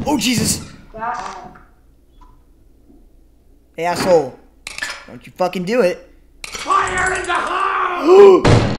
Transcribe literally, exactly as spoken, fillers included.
Oh, Jesus. That Hey, asshole. Don't you fucking do it. Fire in the hole!